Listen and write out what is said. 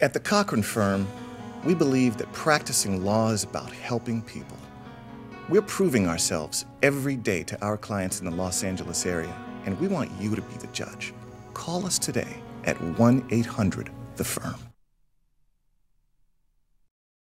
At the Cochran Firm, we believe that practicing law is about helping people. We're proving ourselves every day to our clients in the Los Angeles area, and we want you to be the judge. Call us today at 1-800-THE-FIRM.